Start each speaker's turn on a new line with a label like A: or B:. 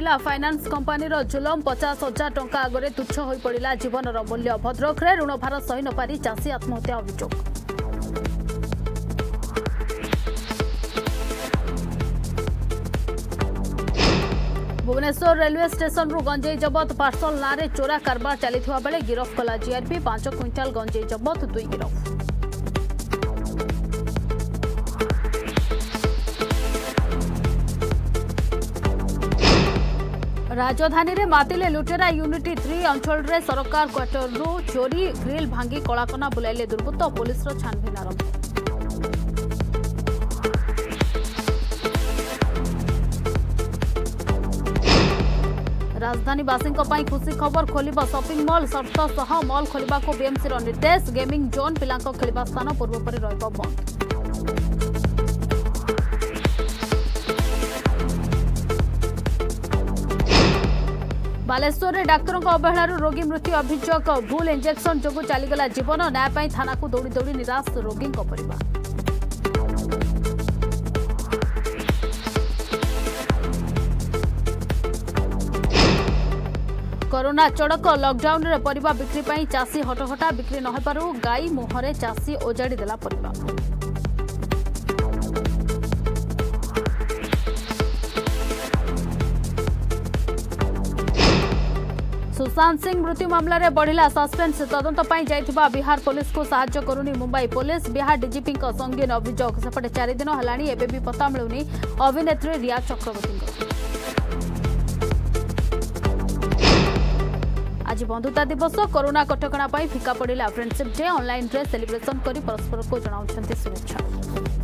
A: बढ़िला finance company जुलम 50,000 टंका आगे तुच्छ हो पड़ा जीवन मूल्य भद्रक ऋण भार सही न पारि चाषी आत्महत्या अभियोग। भुवनेश्वर रेलवे स्टेशन रु गंजेई जबत पार्सल ना रे चोरा कारबार चली बेले गिरफ कला जीआरपी 5 क्विंटाल गंजेई जबत 2 गिरफ। राजधानी रे मातिले लुटेरा यूनिटी 3 अंचल रे सरकार क्वार्टर रु चोरी ग्रिल भांगी कलाकना बुलाइले दुर्बृत्त पुलिस रो छानबीन आरंभ। राजधानीवासी खुशी खबर खोलिब शॉपिंग मॉल शर्त सह मॉल खोलिबा को बीएमसी रो निर्देश गेमिंग जोन पिलांको खेलिबा स्थान पूर्व परि रहइबो बंद। बालेश्वर डाक्तरों अवहेलार रोगी मृत्यु अभियोग भूल इंजेक्शन जो चलीगला जीवन न्याय थाना को दौड़ी दौड़ी निराश रोगी परिवार। कोरोना चड़क लॉकडाउन रे परिबा बिक्री पई चासी हटहटा बिक्री न हेबारु गाई मुहरे चासी ओजाड़ी देला परिबा। सुशांत सिंह मृत्यु मामला रे बढ़िला सस्पेंस तदंत पई जाइथिबा बिहार पुलिस को सहाय्य करुनी मुंबई पुलिस। बिहार डीजीपी संगीन अभियोग सेपटे 4 दिन हलाणी एबे भी पता मिलुनी अभिनेत्री रिया चक्रवर्ती। आज बंधुता दिवस कोरोना कटकणा पई फिका पड़िला फ्रेंडशिप डे ऑनलाइन रे सेलिब्रेशन करी परस्पर को जणाउछंती शुभेच्छा।